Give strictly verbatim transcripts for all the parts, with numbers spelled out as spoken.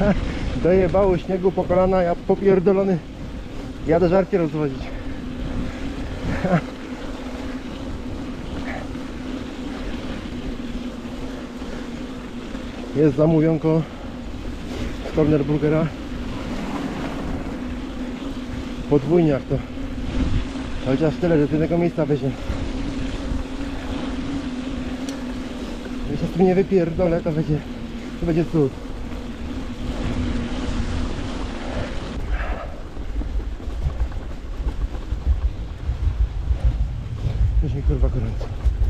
Dojebało śniegu po kolana, ja popierdolony jadę żarcie rozwozić. Jest zamówionko z Corner Burgera. Podwójniak to. Chociaż tyle, że z jednego miejsca weźmie. Jeśli się z tym nie wypierdolę, to będzie, to będzie cud. Już mi kurwa gorąco.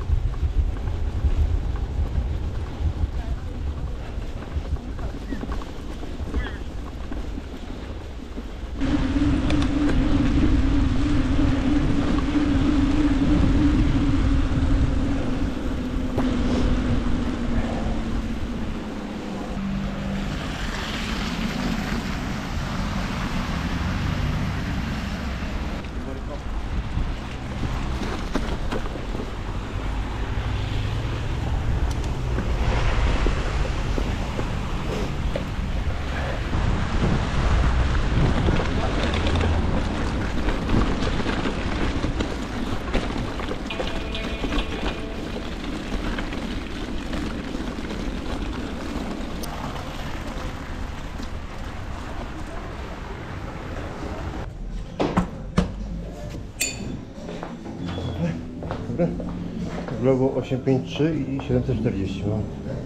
Dobra. Globo osiemset pięćdziesiąt trzy i siedemset czterdzieści mam.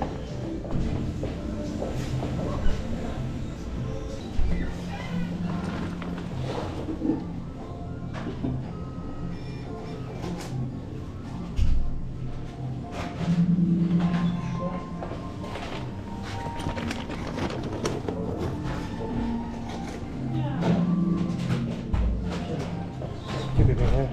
Ciebie nie?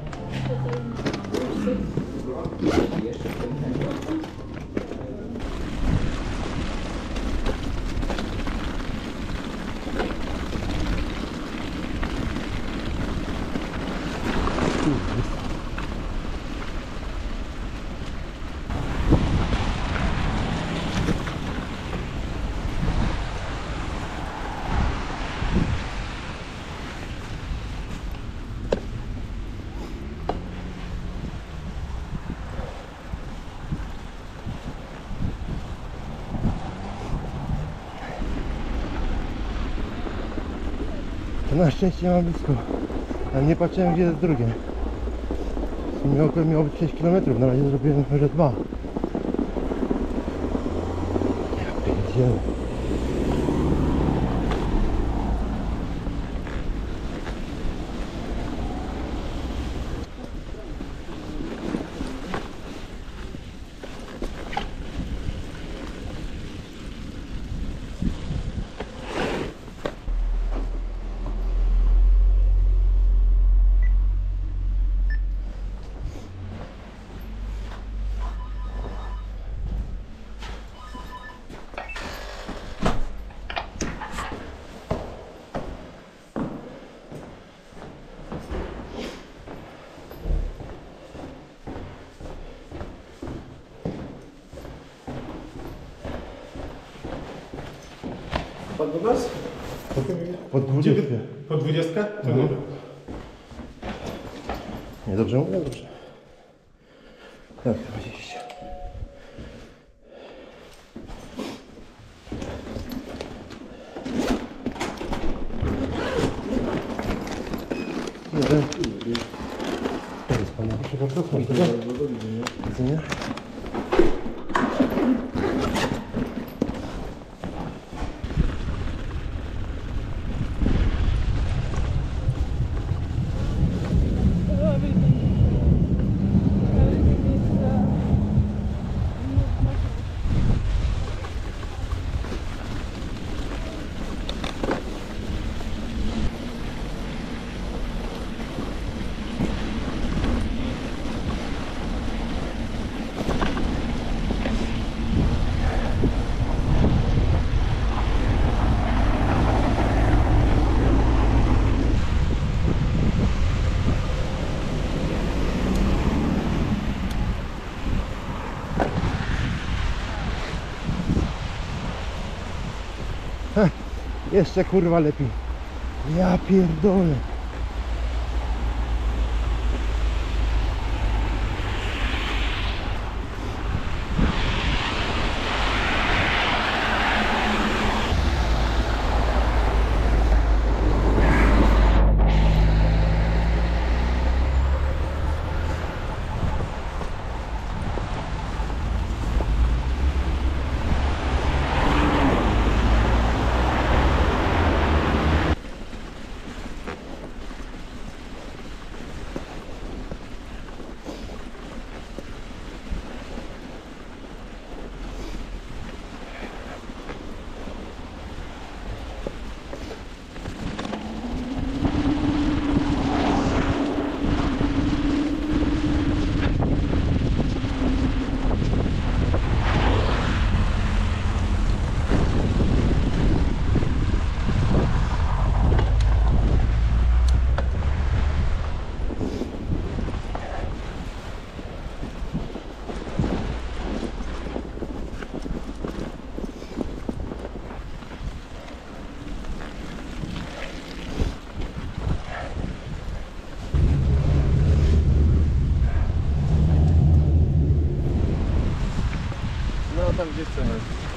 To na szczęście mam blisko, ale nie patrzyłem, gdzie jest drugie. Miało, miało być sześć kilometrów, na razie zrobiłem że dwa. Ja pierdzielę. Pan do nas? Pod dwudziestkę. Po dwudziestkę? To Mhm. nie. Nie, dobrze mówię? Dobrze. Tak, dwadzieścia. Jeden. To jest pan, proszę bardzo. Do widzenia. Jeszcze kurwa lepiej. Ja pierdolę. No tam gdzie chcemy.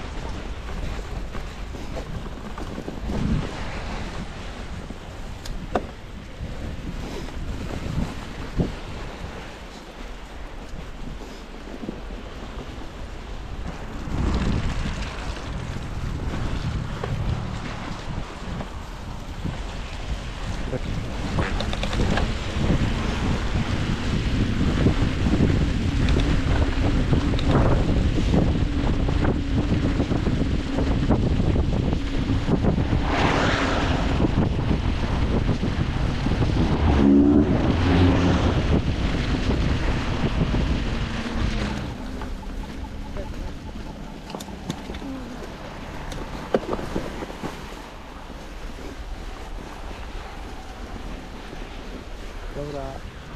Dobra.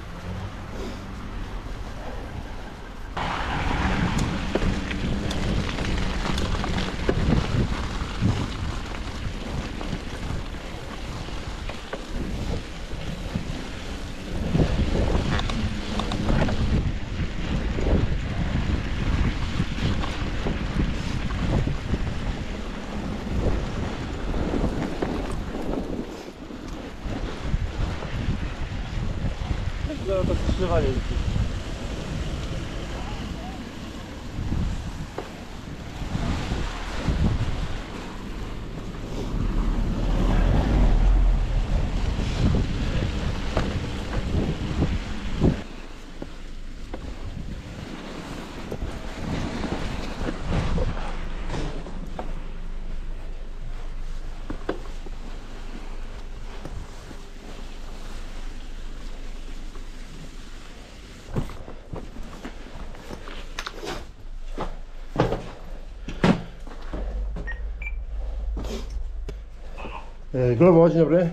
Zaraz to skrzyżowanie. E, Globo, dzień dobry.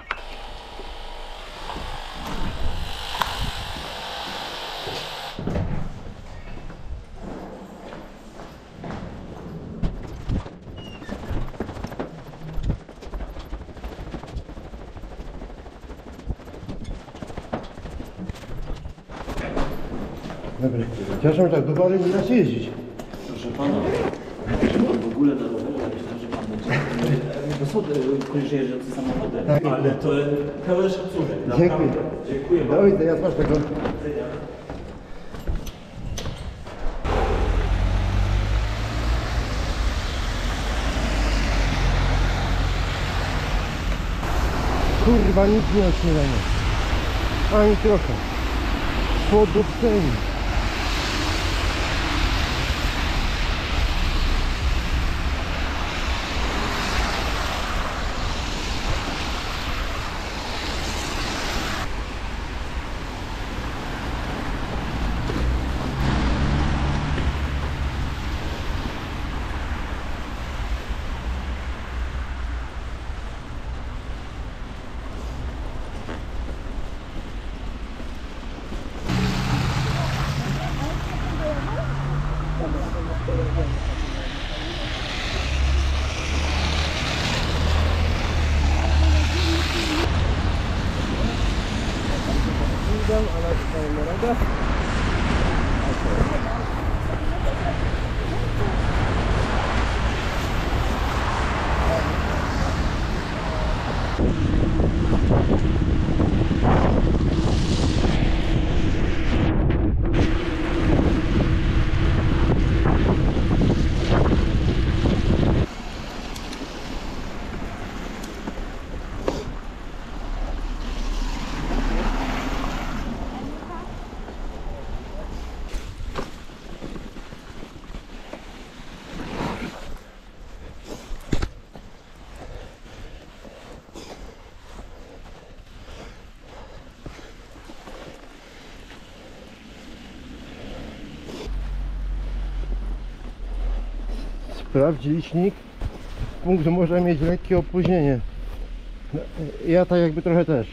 Dobry. Przepraszam, tak do Wary nie da się jeździć. Proszę pana, w ogóle na rowerze, ja myślę, że pan będzie. To są koniecznie jeżdżące samochody. Tak. Ale to pełen szacunek. Dziękuję. Naprawdę. Dziękuję Do bardzo. widzenia, masz tego. Kurwa, nic nie odświeżenia. Ani trochę. Podupceni. Dajemy radę? Sprawdź licznik. Punkt może mieć lekkie opóźnienie. Ja tak jakby trochę też.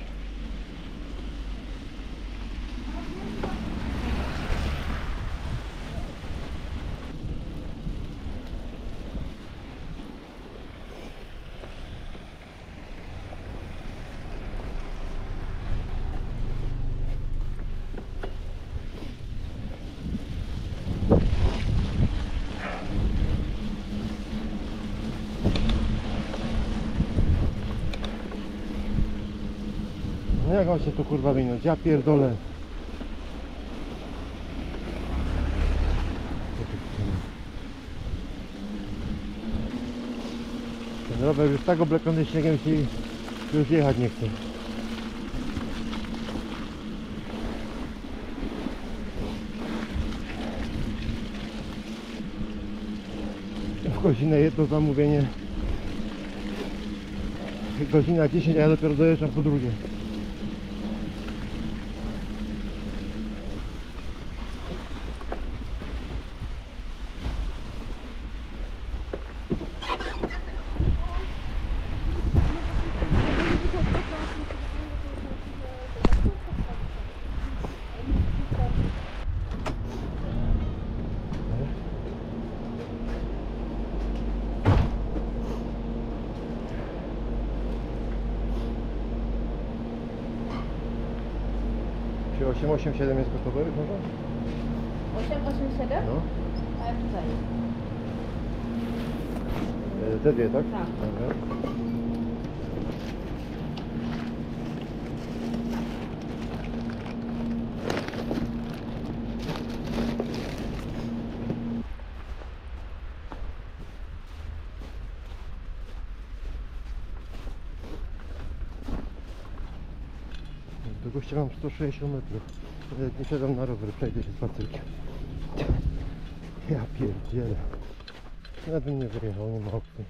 No jak on się tu kurwa minąć? Ja pierdolę. Ten rower już tak oblepiony śniegiem się już jechać nie chce. W godzinę jedno zamówienie. Godzina dziesięć, a ja dopiero dojeżdżam po drugie. Czy osiem osiem siedem jest gotowe już może? osiem osiem siedem? No. A jak tutaj? E, Te dwie, tak? Tak. Dobra. Do gościa mam sto sześćdziesiąt metrów. Nawet nie siadam na rower, przejdę się spacerkiem. Ja pierdzielę. Nawet bym nie wyjechał, nie ma opcji.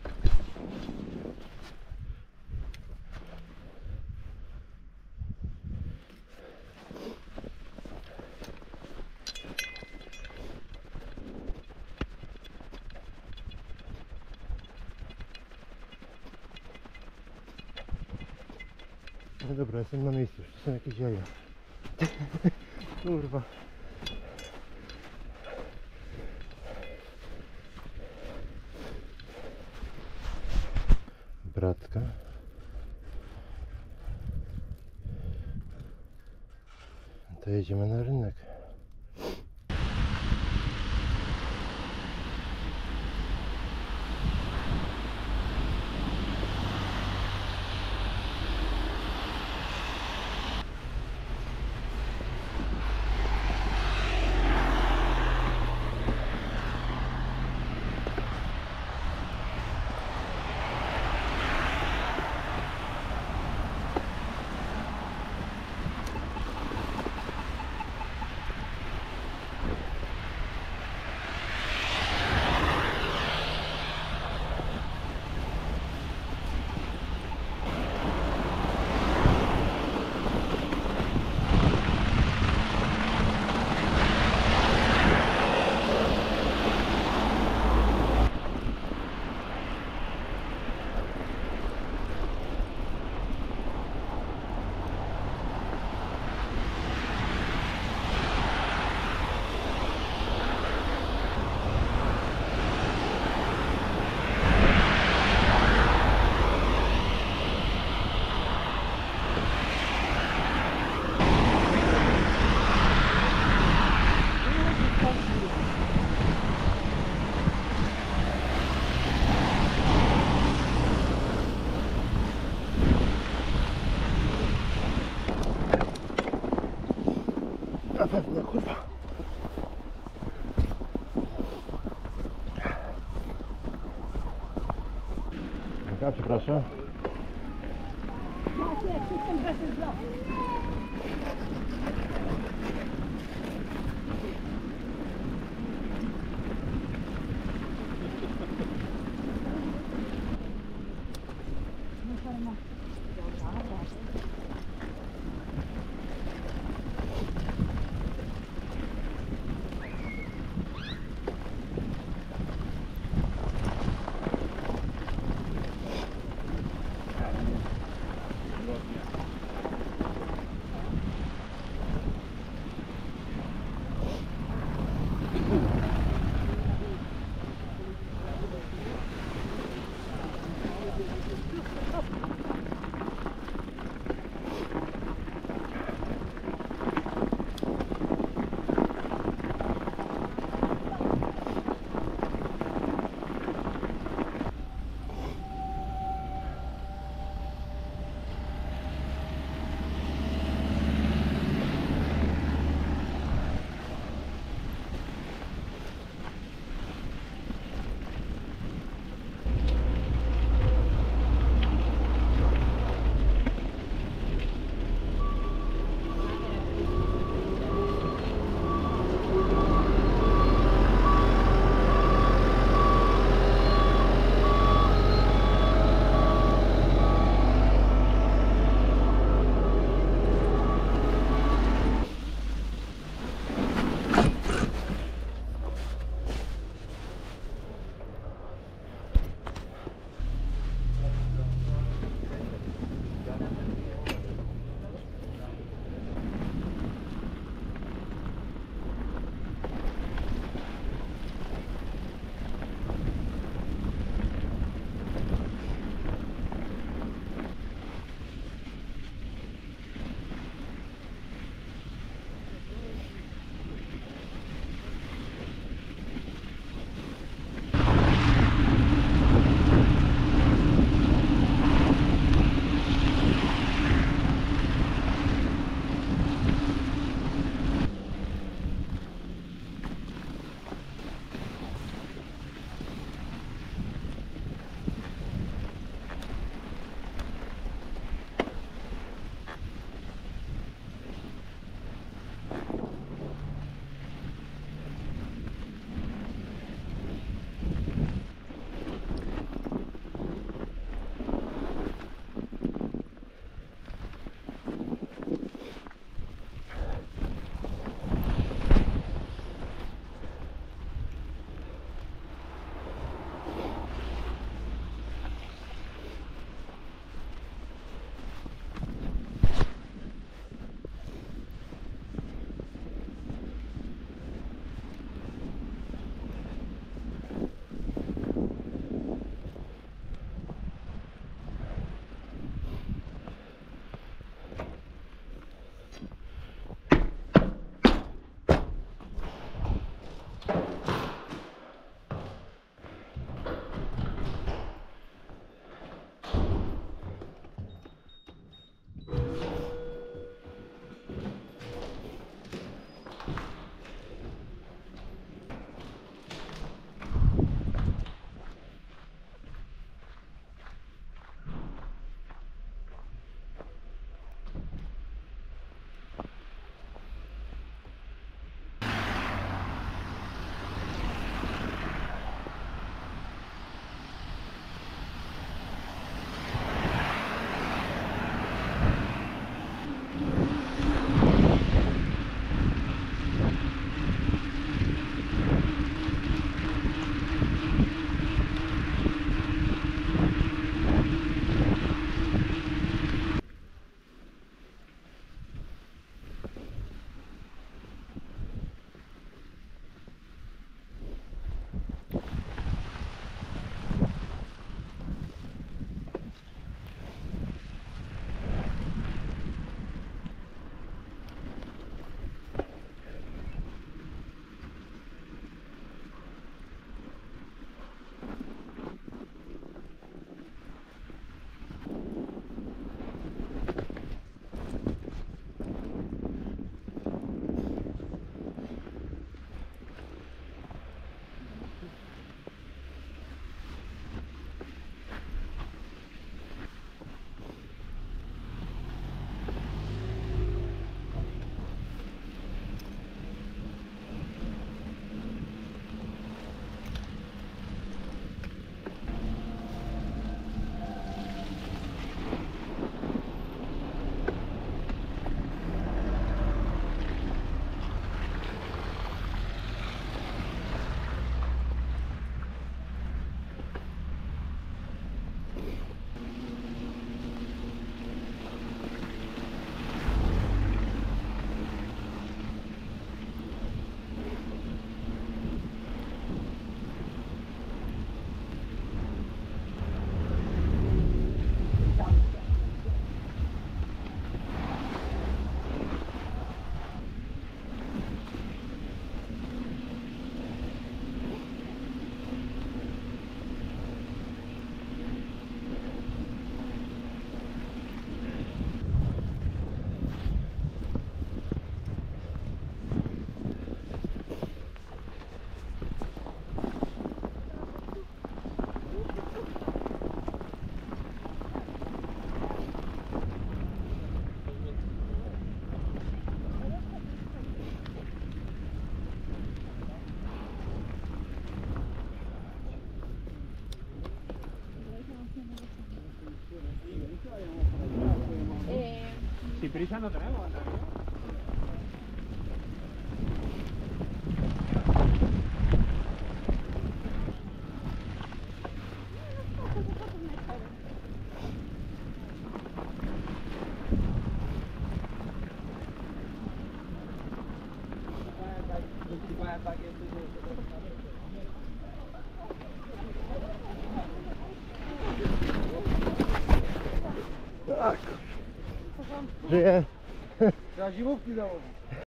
No dobra, jestem na miejscu, już są jakieś jaja. Kurwa. Bratka. To jedziemy na rynek. pewno, kurwa. Dobra, przepraszam. Si prisa no tenemos, ¿no? Tak. Żyję. Trzeba zimówki założyć.